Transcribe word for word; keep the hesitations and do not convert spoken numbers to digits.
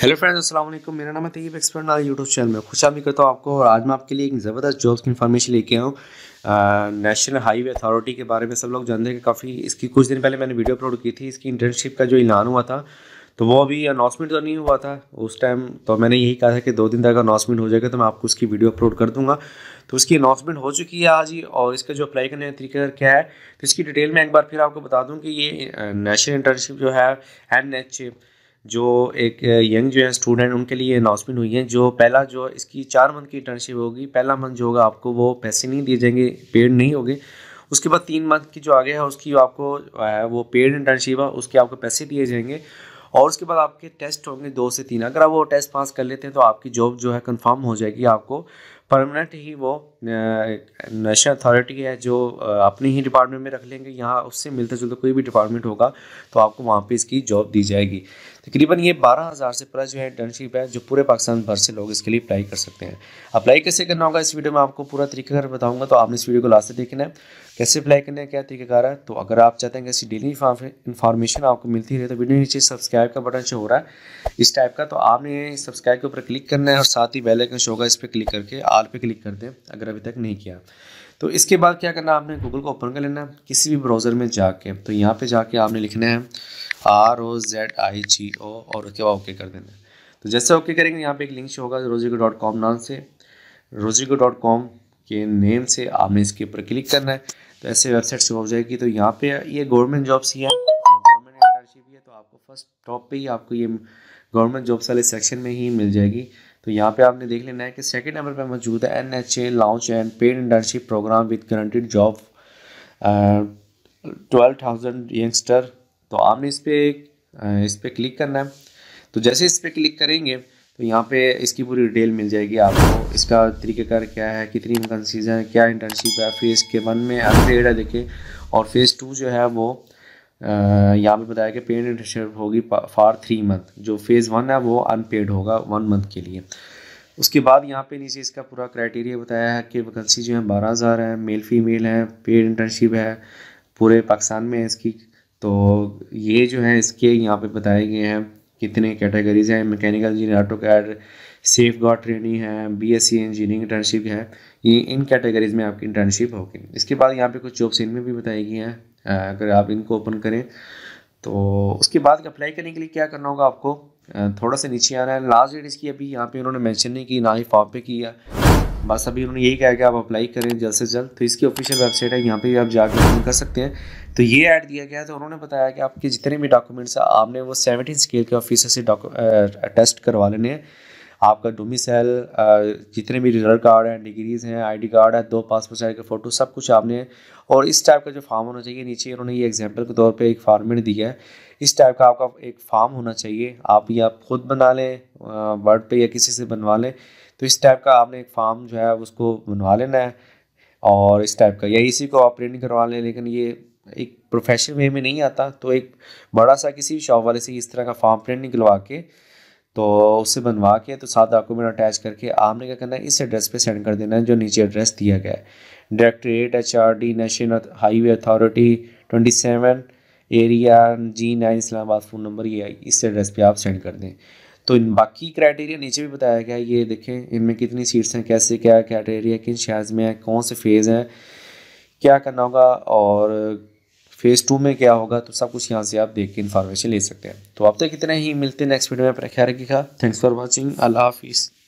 Hello friends, अस्सलाम वालेकुम। मेरा नाम है तैयब एक्सपर्ट ना यूट्यूब चैनल में खुशामदी करता हूँ आपको। और आज मैं आपके लिए एक ज़बरदस्त जॉब्स की इन्फॉर्मेशन लेके आया हूँ। नेशनल हाईवे अथॉरिटी के बारे में सब लोग जानते हैं कि काफ़ी इसकी कुछ दिन पहले मैंने वीडियो अपलोड की थी। इसकी इंटर्नशिप का जो ऐलान हुआ था तो वो अभी अनाउंसमेंट तो नहीं हुआ था उस टाइम, तो मैंने यही कहा था कि दो दिन तक अनाउंसमेंट हो जाएगा तो मैं आपको उसकी वीडियो अपलोड कर दूंगा। तो उसकी अनाउंसमेंट हो चुकी है आज ही। और इसका जो अप्लाई करने का तरीका क्या है तो इसकी डिटेल में एक बार फिर आपको बता दूं कि ये नेशनल इंटर्नशिप जो है एन एच जो एक यंग जो है स्टूडेंट उनके लिए अनाउंसमेंट हुई है। जो पहला जो इसकी चार मंथ की इंटर्नशिप होगी, पहला मंथ जो होगा आपको वो पैसे नहीं दिए जाएंगे, पेड नहीं होगी। उसके बाद तीन मंथ की जो आगे है उसकी आपको वो पेड इंटर्नशिप है, उसके आपको पैसे दिए जाएंगे। और उसके बाद आपके टेस्ट होंगे दो से तीन। अगर आप वो टेस्ट पास कर लेते हैं तो आपकी जॉब जो है कंफर्म हो जाएगी। आपको परमानेंट ही वो नेशनल अथॉरिटी है जो अपने ही डिपार्टमेंट में रख लेंगे। यहाँ उससे मिलता जुलता कोई भी डिपार्टमेंट होगा तो आपको वहाँ पे इसकी जॉब दी जाएगी। तकरीबन ये बारह हज़ार से प्लस जो है इंटर्नशिप है जो पूरे पाकिस्तान भर से लोग इसके लिए अप्लाई कर सकते हैं। अप्लाई कैसे करना होगा इस वीडियो में आपको पूरा तरीका बताऊंगा, तो आपने इस वीडियो को लास्ट तक देखना है। कैसे अप्लाई करना है, क्या तरीकाकार है। तो अगर आप चाहते हैं कि ऐसी डेली इन्फॉर्मेशन आपको मिलती रहे तो वीडियो नीचे सब्सक्राइब का बटन शो हो रहा है इस टाइप का, तो आपने सब्सक्राइब के ऊपर क्लिक करना है और साथ ही बेल आइकन शो होगा, इस पर क्लिक करके आल पे क्लिक कर दें अगर अभी तक नहीं किया। तो इसके बाद क्या करना है, आपने गूगल को ओपन कर लेना है किसी भी ब्राउज़र में जाके। तो यहाँ पे जाके आपने लिखना है आर ओ जेड आई जी ओ और उसके बाद ओके कर देना है। तो जैसे ओके करेंगे यहाँ पे एक लिंक शो होगा रोजिको डॉट कॉम नाम से, रोजिको डॉट कॉम के नेम से आपने इसके ऊपर क्लिक करना है। तो ऐसे वेबसाइट शो हो जाएगी। तो यहाँ पे ये गवर्नमेंट जॉब्स ही है, गवर्नमेंट इंटर्नशिप ही है, तो आपको फर्स्ट टॉप पे ही आपको ये गवर्नमेंट जॉब्स वाले सेक्शन में ही मिल जाएगी। तो यहाँ पे आपने देख लेना है कि सेकंड नंबर पे मौजूद है N H A launch and paid internship program with guaranteed job twelve thousand youngster. तो आपने इस पर इस पर क्लिक करना है। तो जैसे इस पर क्लिक करेंगे तो यहाँ पे इसकी पूरी डिटेल मिल जाएगी आपको। इसका तरीक़ाकार क्या है, कितनी वैकेंसीज हैं, क्या इंटर्नशिप है। फेज़ के वन में अनपेड है देखिए, और फेज़ टू जो है वो यहाँ पे बताया कि पेड इंटर्नशिप होगी फॉर थ्री मंथ। जो फेज़ वन है वो अनपेड होगा वन मंथ के लिए। उसके बाद यहाँ पे नीचे इसका पूरा क्राइटेरिया बताया है कि वैकेंसी जो है बारह हज़ार है, मेल फीमेल है, पेड इंटर्नशिप है, पूरे पाकिस्तान में है इसकी। तो ये जो है इसके यहाँ पे बताए गए हैं कितने कैटेगरीज हैं। Mechanical engineer, auto CAD, safeguard training है, बीएससी इंजीनियरिंग इंटर्नशिप है। ये इन कैटेगरीज में आपकी इंटर्नशिप होगी। इसके बाद यहाँ पे कुछ जॉब्स इनमें भी बताई गई हैं, अगर आप इनको ओपन करें। तो उसके बाद अप्लाई करने के लिए क्या करना होगा, आपको थोड़ा सा नीचे आना है। लास्ट डेट इसकी अभी यहाँ पे उन्होंने मेंशन नहीं की, ना ही फॉर्म पे किया, बस अभी उन्होंने यही कहा कि आप अप्लाई करें जल्द से जल्द। तो इसकी ऑफिशियल वेबसाइट है, यहाँ पे भी आप जाकर ओपन कर सकते हैं। तो ये ऐड दिया गया है। तो उन्होंने बताया कि आपके जितने भी डॉक्यूमेंट्स हैं आपने वो सेवनटीन स्केल के ऑफिसर से टेस्ट करवा लेने हैं। आपका डोमिसाइल, जितने भी रिजल्ट कार्ड हैं, डिग्रीज़ हैं, आईडी कार्ड है, दो पासपोर्ट साइज के फ़ोटो, सब कुछ आपने। और इस टाइप का जो फॉर्म होना चाहिए, नीचे उन्होंने ये एग्जांपल के तौर पे एक फॉर्मेट दिया है। इस टाइप का आपका एक फॉर्म होना चाहिए। आप या खुद बना लें वर्ड पे या किसी से बनवा लें। तो इस टाइप का आपने एक फॉर्म जो है उसको बनवा लेना है और इस टाइप का, या इसी को आप प्रिंट करवा लें। लेकिन ये एक प्रोफेशनल वे में नहीं आता, तो एक बड़ा सा किसी भी शॉप वाले से इस तरह का फॉर्म प्रिंट निकलवा के तो उससे बनवा के तो साथ डॉक्यूमेंट अटैच करके आपने क्या करना है, इस एड्रेस पे सेंड कर देना है जो नीचे एड्रेस दिया गया है। Directorate H R D national highway authority twenty seven area G nine Islamabad, phone number ये है, इस एड्रेस पे आप सेंड कर दें। तो इन बाकी क्राइटेरिया नीचे भी बताया गया है। ये देखें इनमें कितनी सीट्स हैं, कैसे क्या क्राइटेरिया, किन शहर में है, कौन से फेज़ हैं, क्या करना होगा और फेज़ टू में क्या होगा। तो सब कुछ यहाँ से आप देख के इन्फॉर्मेशन ले सकते हैं। तो अब तक इतना ही, मिलते हैं नेक्स्ट वीडियो में। अपना ख्याल रखिएगा। Thanks for watching. अल्लाह हाफिज़।